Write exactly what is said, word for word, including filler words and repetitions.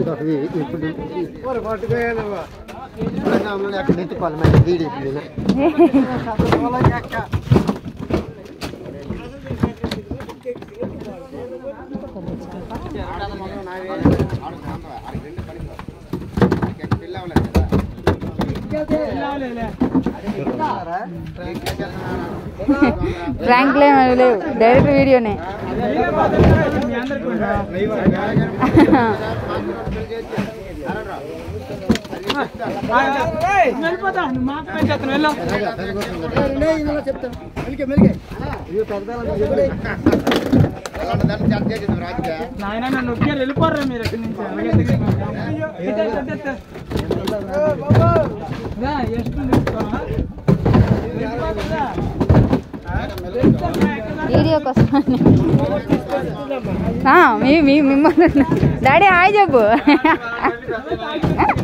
అక్కడ ఎత్తుకోవాలి మరి వీడి ఫ్రాంక్ లేవు లేవు డైరెక్ట్ వీడియోనే నాయన నన్ను వెళ్ళిపోర్రా మీరు ఎక్కడి నుంచి వీడియో కోసం మిమ్మల్ని డాడీ హాయ్ చెప్పు